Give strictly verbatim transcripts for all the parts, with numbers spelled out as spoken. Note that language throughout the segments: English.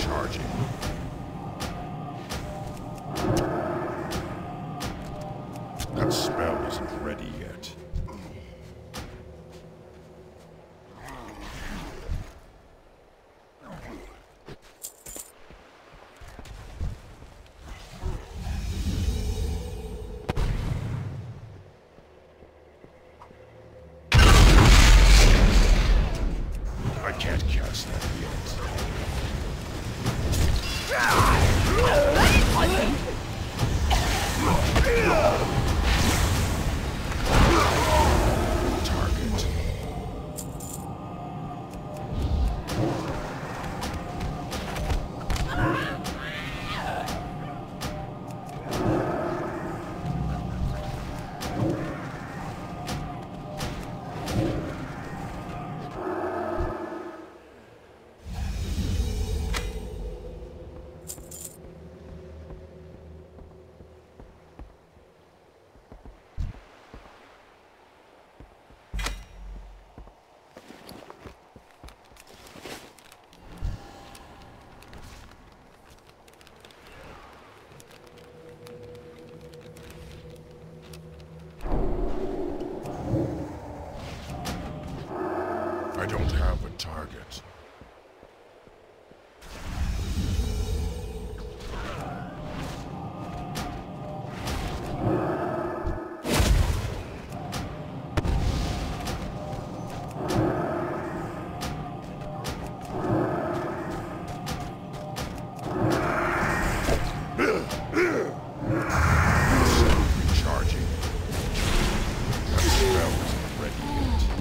Recharging. That spell isn't ready yet. I can't cast that yet. Target. I don't have a target. Recharging. That spell isn't ready yet.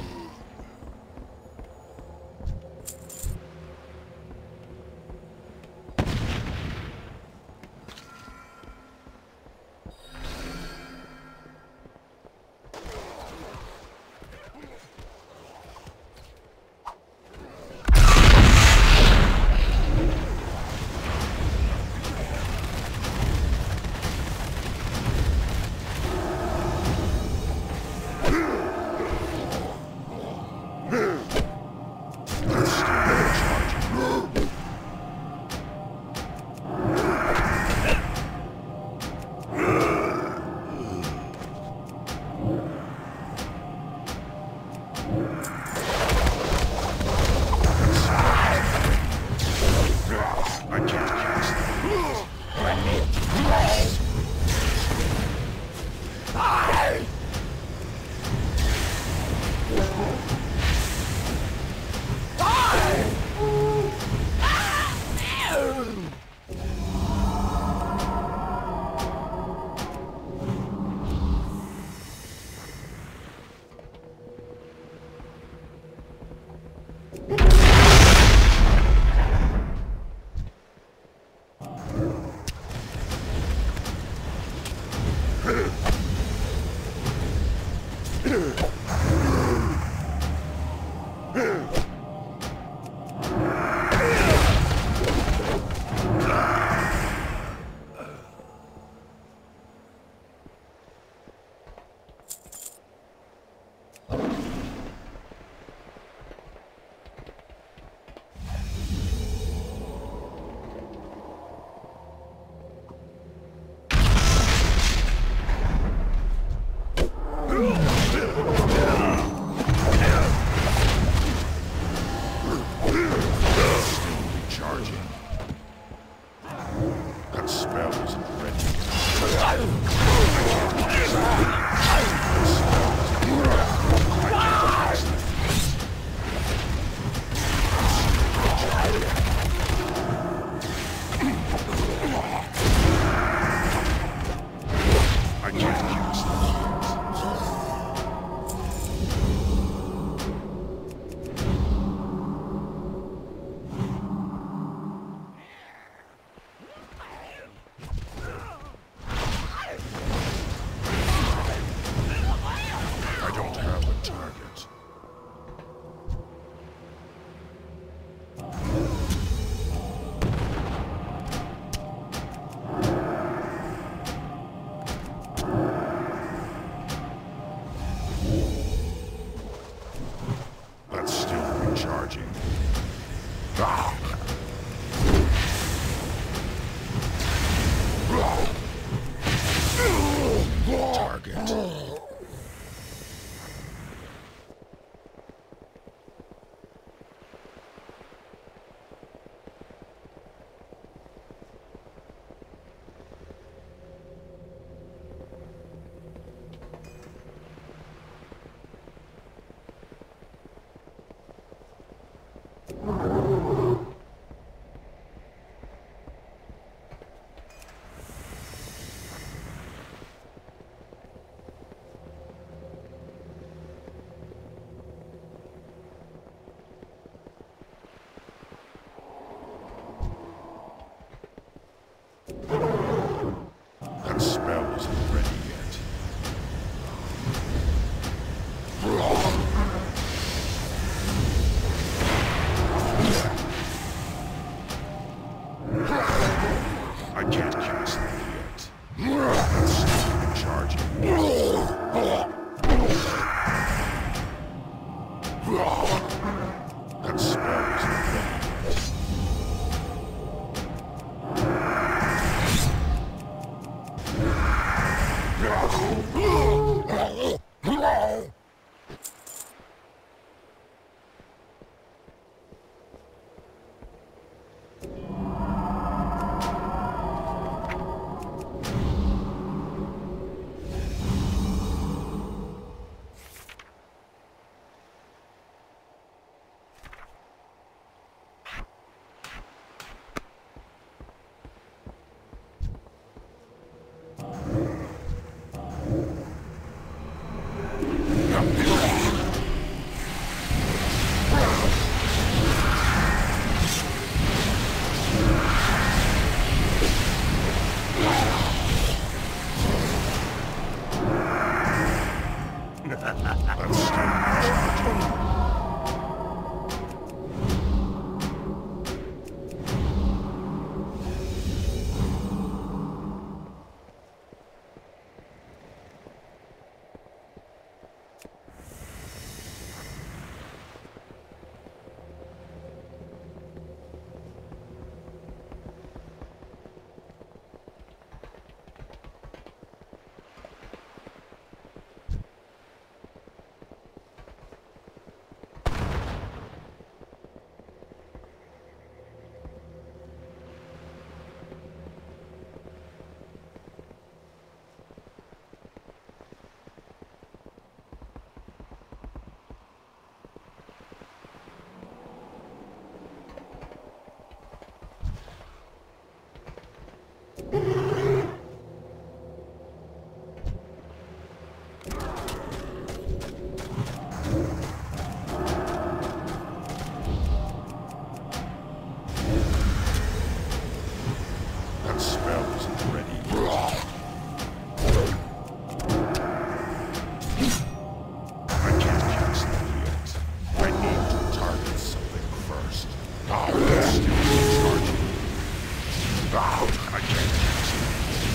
I can't use it.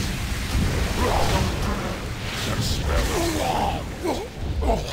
That spell is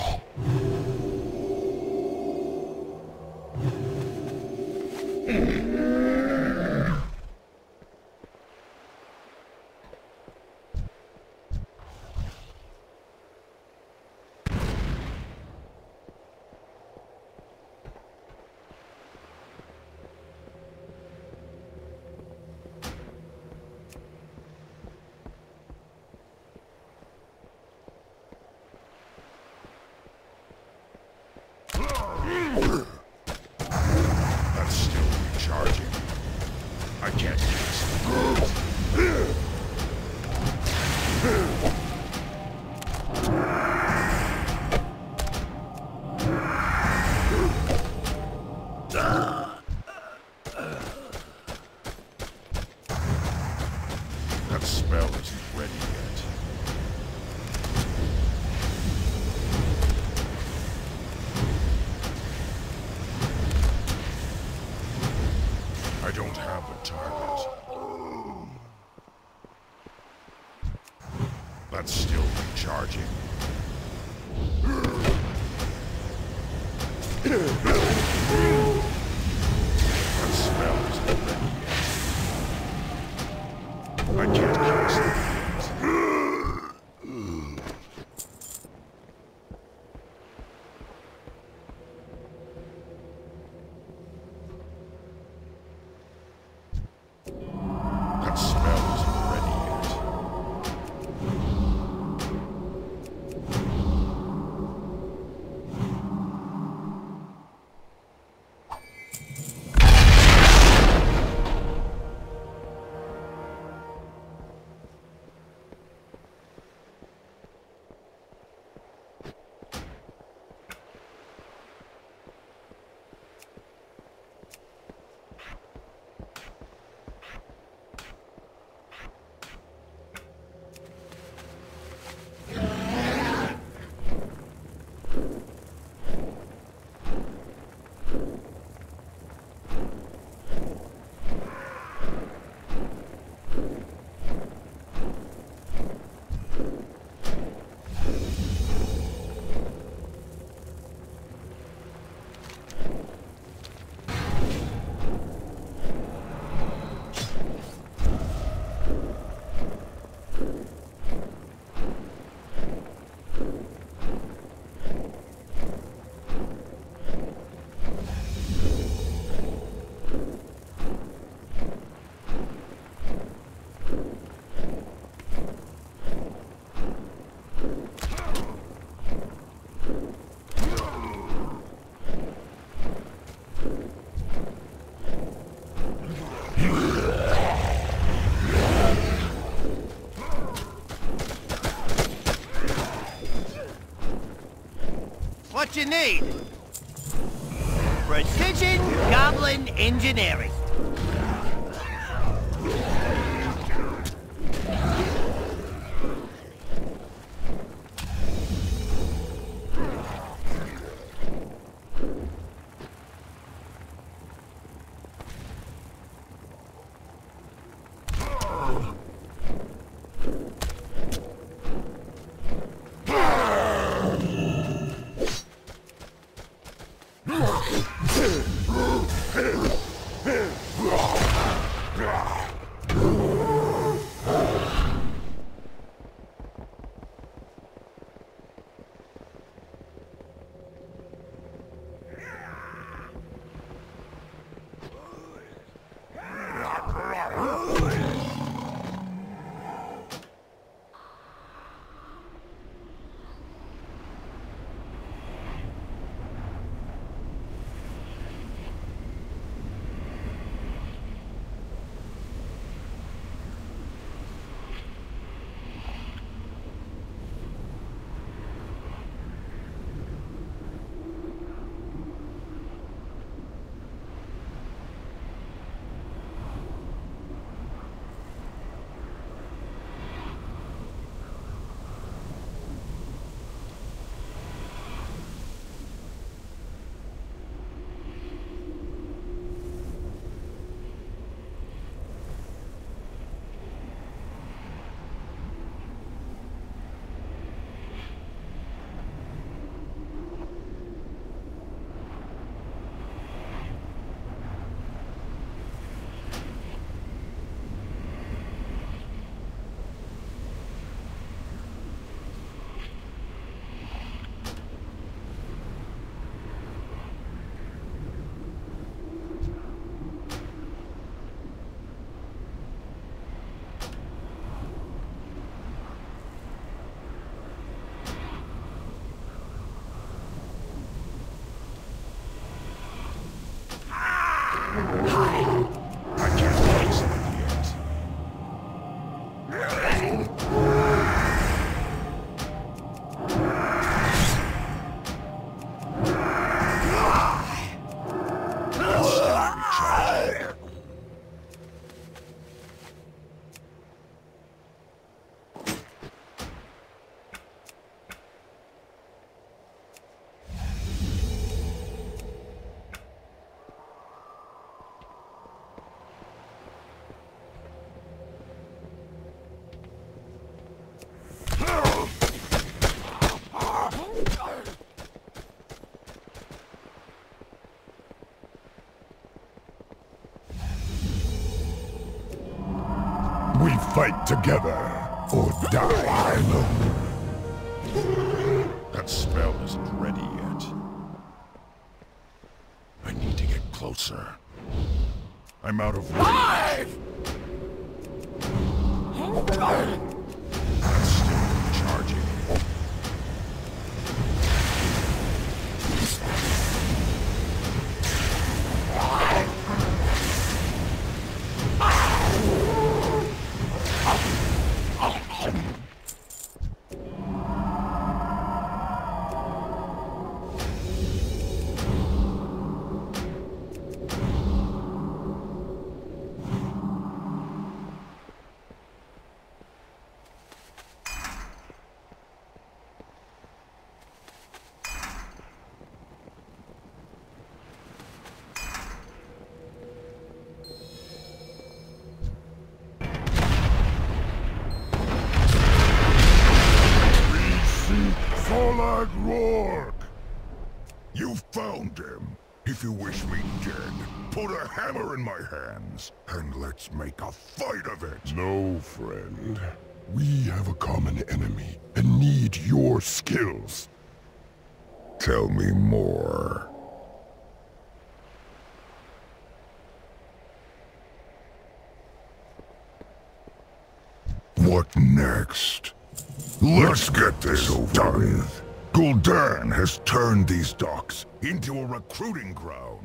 That's still recharging. I can't use it. That spell isn't ready yet. I don't have a target. That's still recharging. That spell isn't ready yet. I can't cast it yet. That spell isn't ready yet. What you need? Precision Goblin Engineering. I can't fix it yet. Let's start recharging. We fight together, or die alone. That spell isn't ready yet. I need to get closer. I'm out of range. That's still recharging. Solag Rourke! You found him. If you wish me dead, put a hammer in my hands, and let's make a fight of it. No, friend. We have a common enemy, and need your skills. Tell me more. What next? Let's get this over with. Gul'dan has turned these docks into a recruiting ground.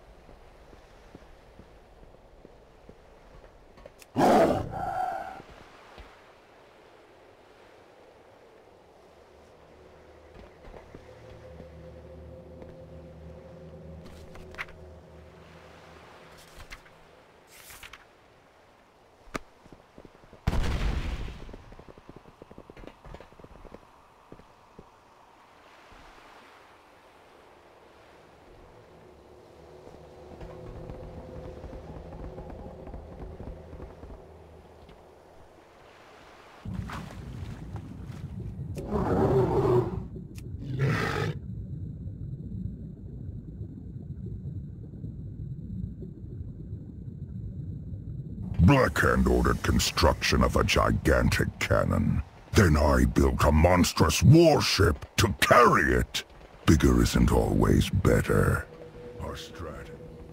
Blackhand ordered construction of a gigantic cannon. Then I built a monstrous warship to carry it. Bigger isn't always better. Our strat.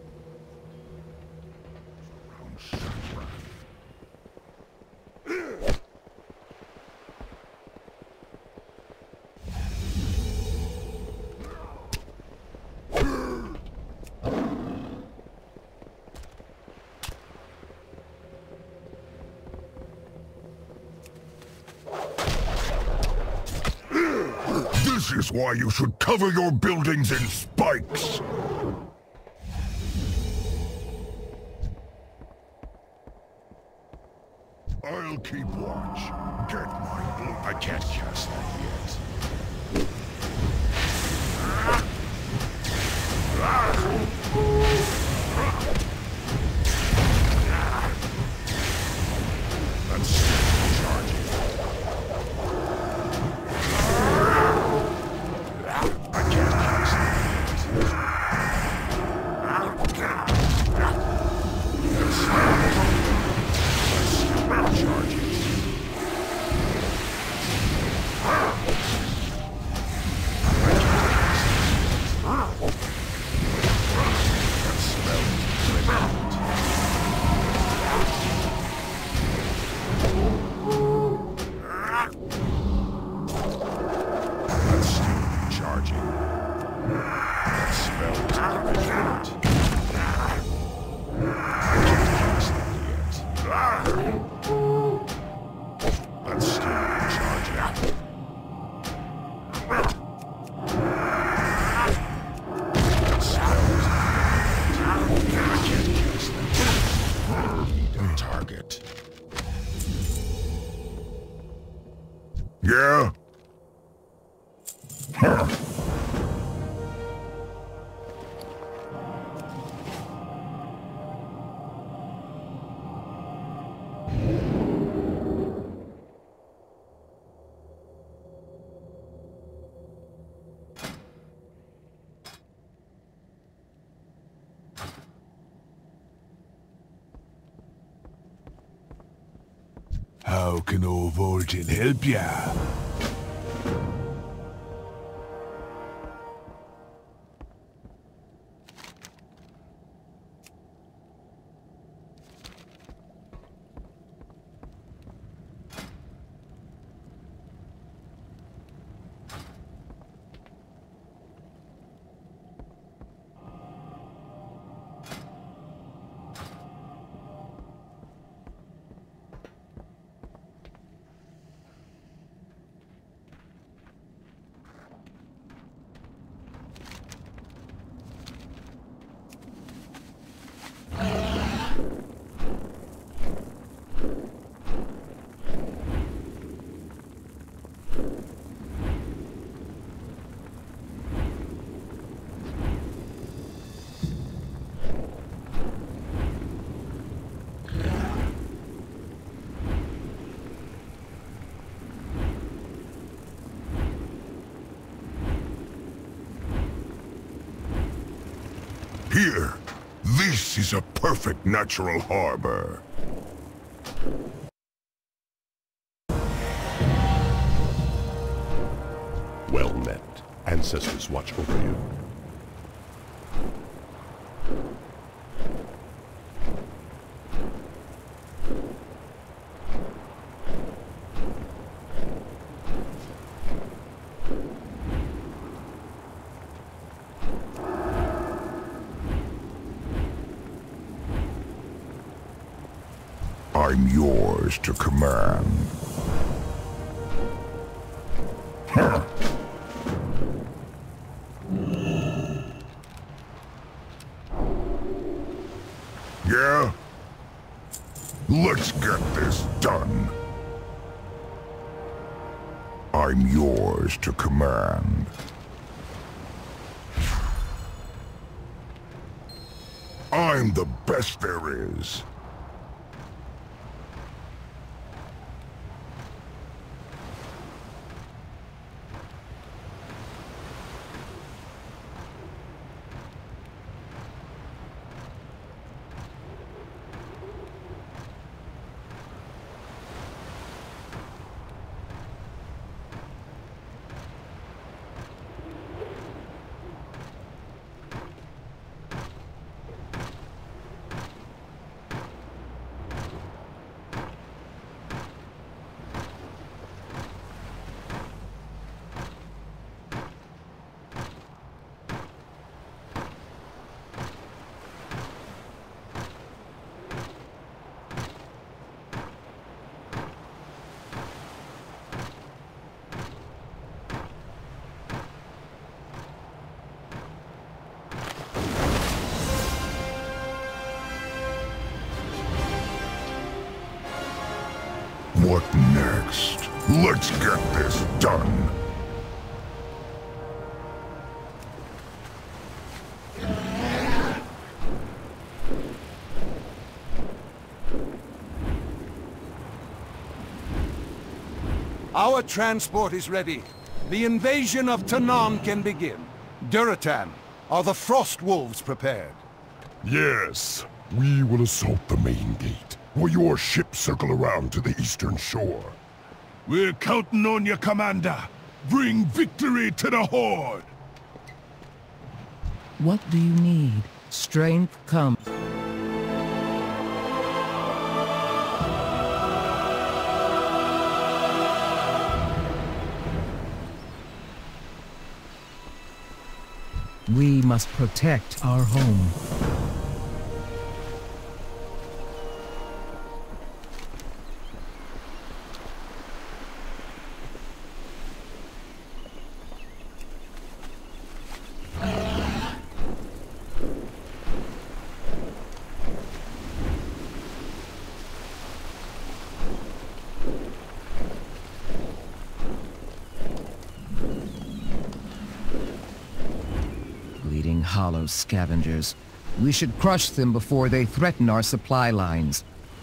This is why you should cover your buildings in spikes! I'll keep watch. Get my blue. I can't cast that yet. That's still charging. I can't cast that yet. That's still charging. Yeah? Huh. How can old Vol'jin help ya? Here, this is a perfect natural harbor. Well met. Ancestors watch over you. I'm yours to command. Huh. Yeah? Let's get this done. I'm yours to command. I'm the best there is. What next? Let's get this done. Our transport is ready. The invasion of Tanaan can begin. Duratan, are the Frost Wolves prepared? Yes, we will assault the main gate, while your ships circle around to the eastern shore. We're counting on you, Commander. Bring victory to the Horde! What do you need? Strength comes. We must protect our home. Hollow scavengers. We should crush them before they threaten our supply lines.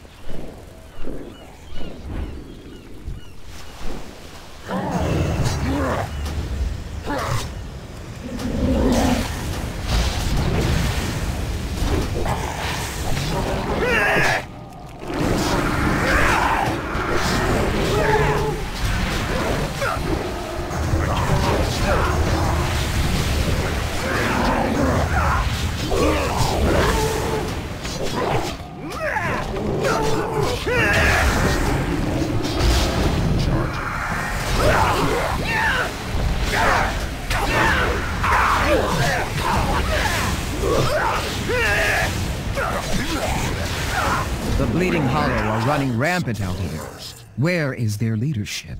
The Bleeding Hollow are running rampant out here. Where is their leadership?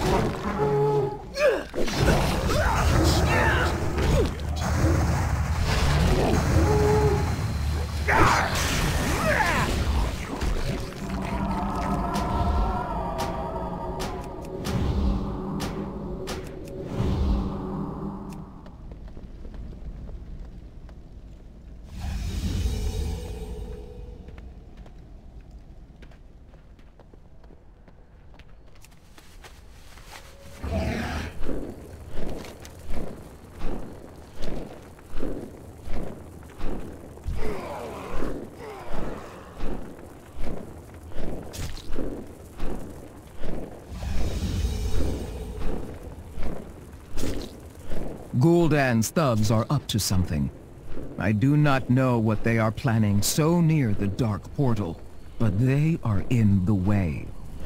Gul'dan's thugs are up to something. I do not know what they are planning so near the Dark Portal, but they are in the way.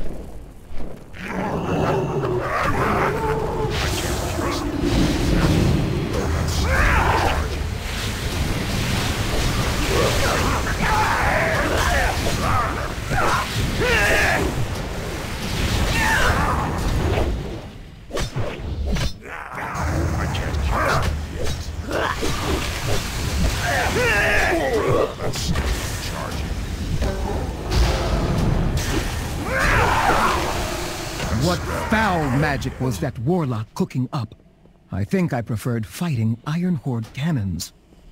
What foul magic was that warlock cooking up? I think I preferred fighting Iron Horde cannons.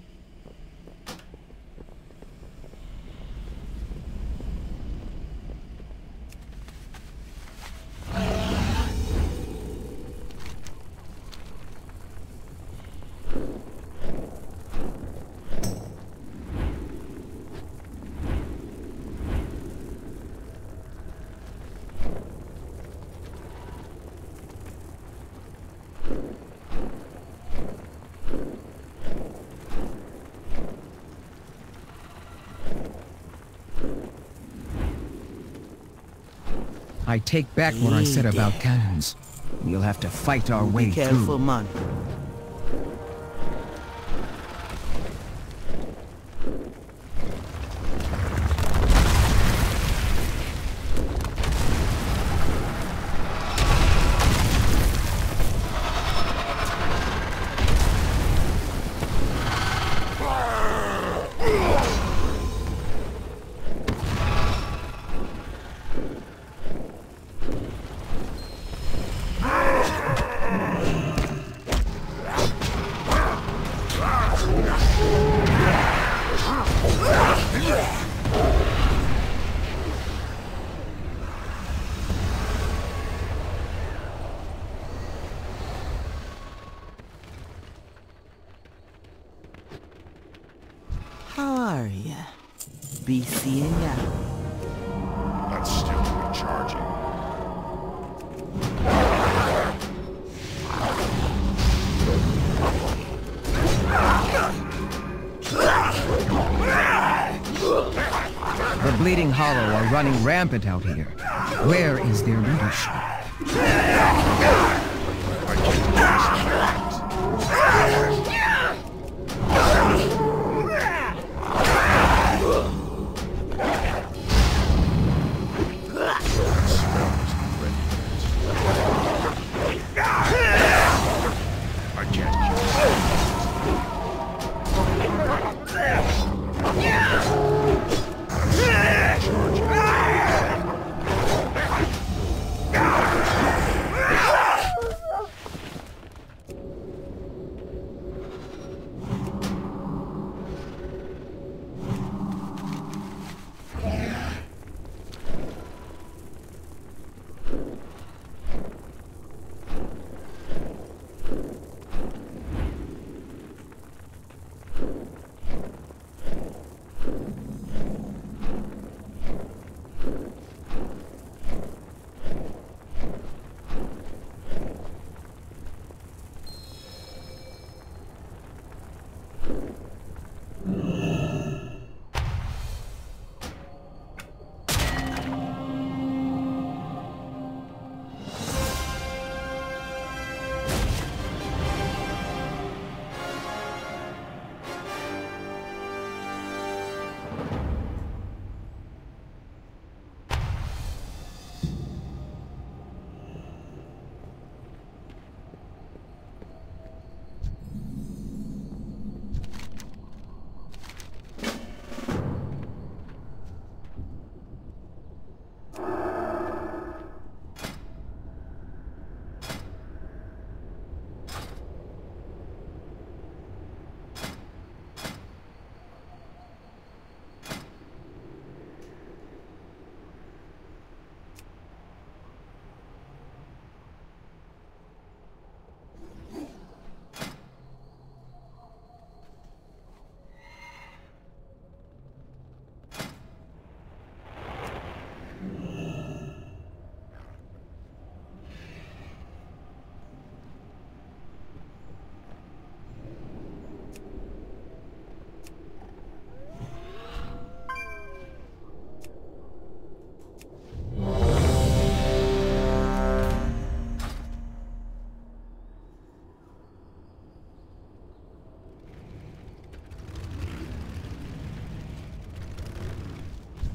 I take back what I said about cannons. We'll have to fight our way through. Be careful, man. How are ya? Be seeing ya. That's still recharging. The Bleeding Hollow are running rampant out here. Where is their leadership?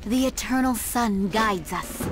The eternal sun guides us.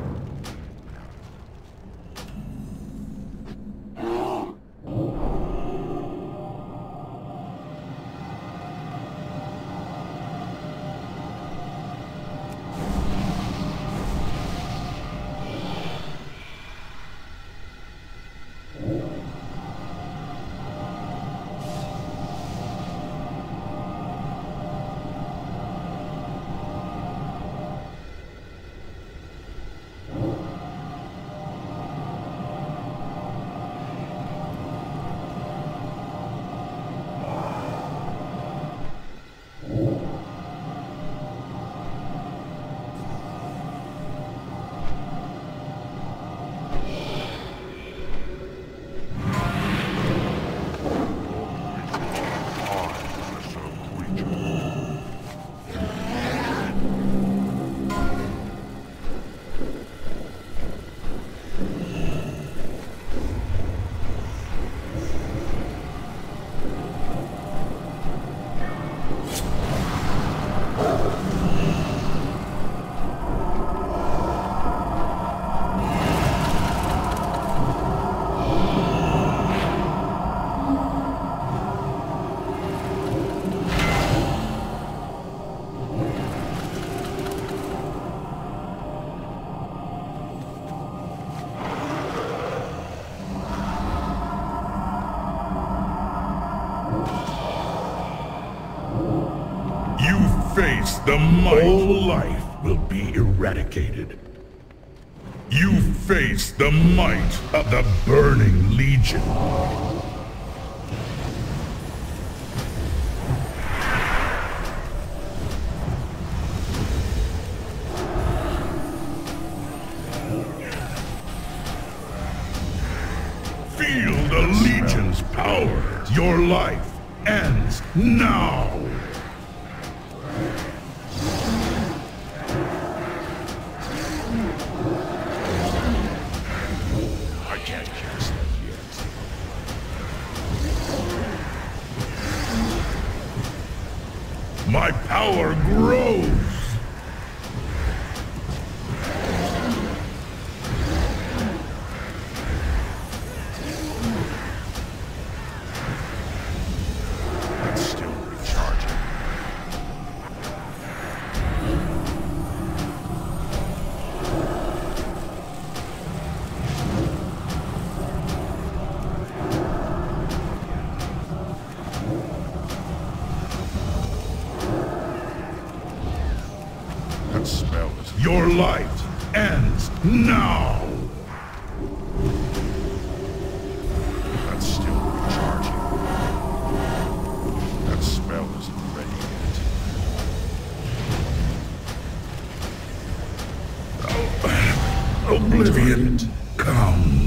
Face the might. All life will be eradicated. You face the might of the Burning Legion. Feel the Legion's power. Your life ends now. My power grows! It's still recharging. That spell is... Your life ends now! That's still recharging. That spell isn't ready yet. Oblivion comes.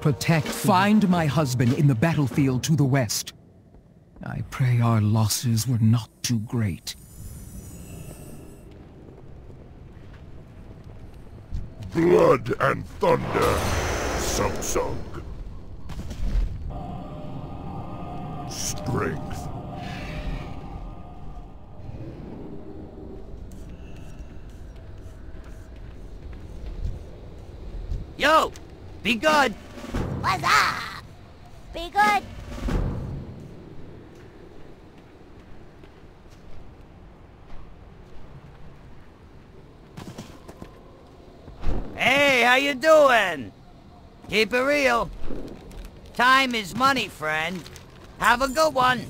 Protect. Find my husband in the battlefield to the west. I pray our losses were not too great. Blood and thunder, Samsung. Strength. Yo! Be good! What's up? Be good. Hey, how you doing? Keep it real. Time is money, friend. Have a good one.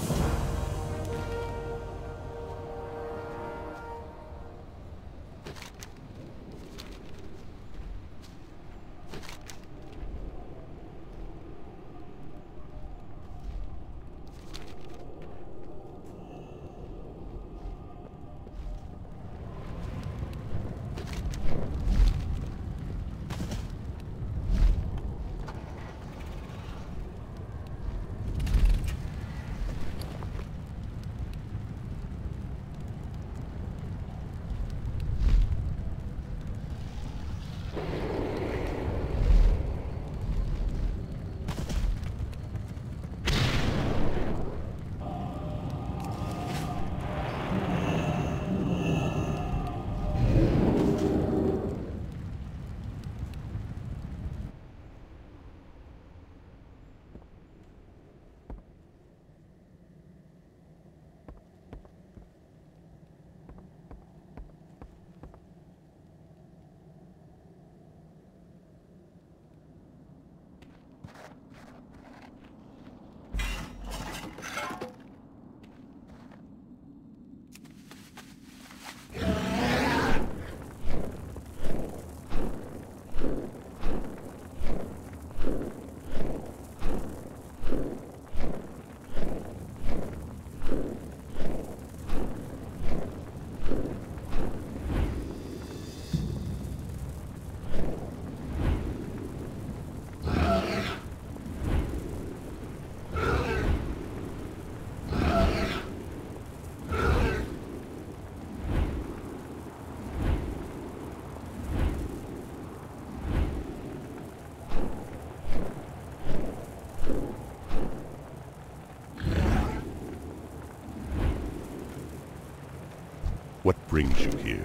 What brings you here?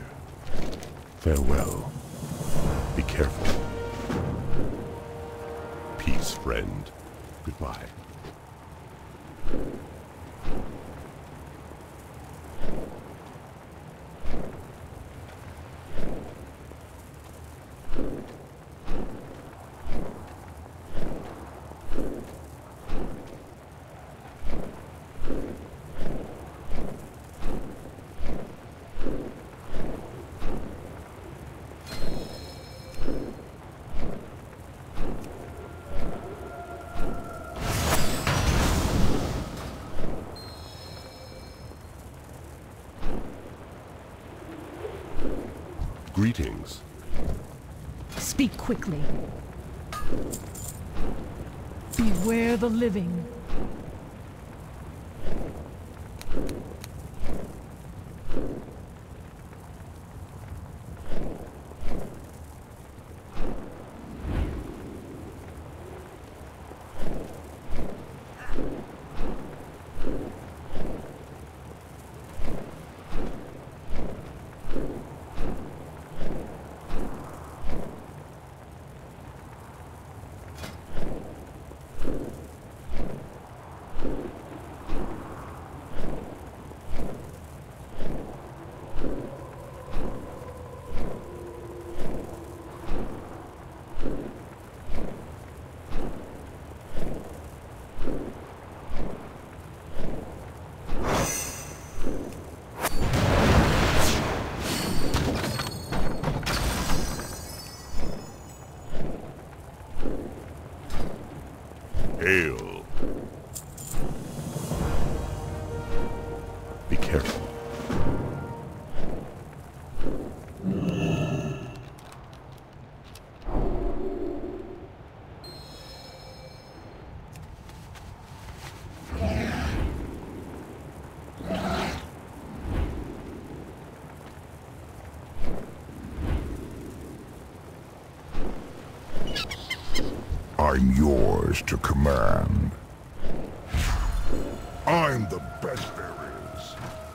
Farewell. Be careful. Peace, friend. Goodbye. Greetings. Speak quickly. Beware the living. Hail. Be careful. I'm yours to command. I'm the best there is.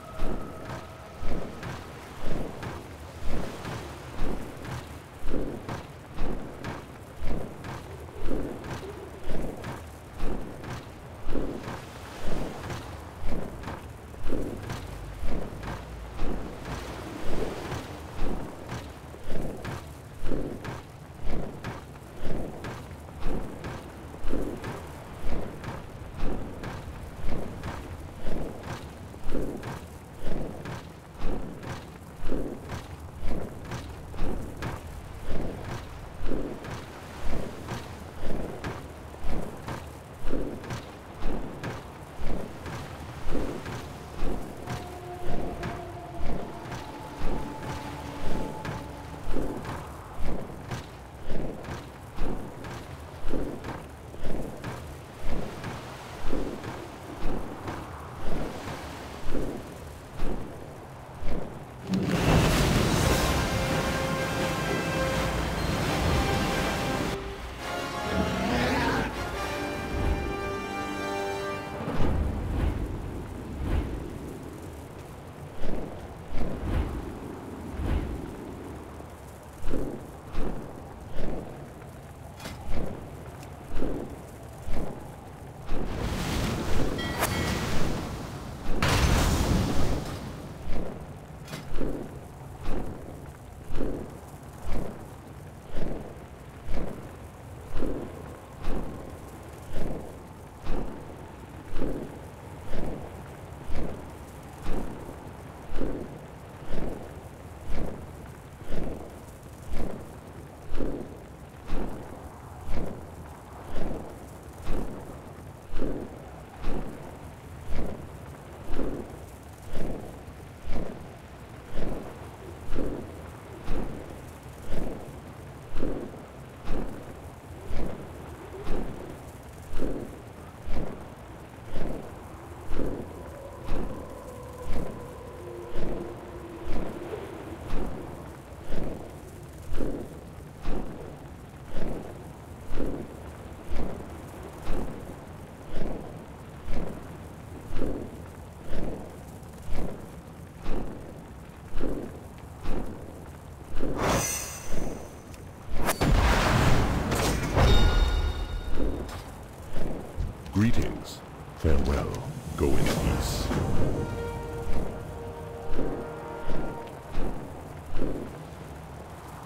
Greetings. Farewell. Go in peace.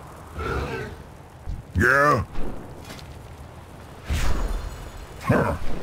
Yeah? Huh.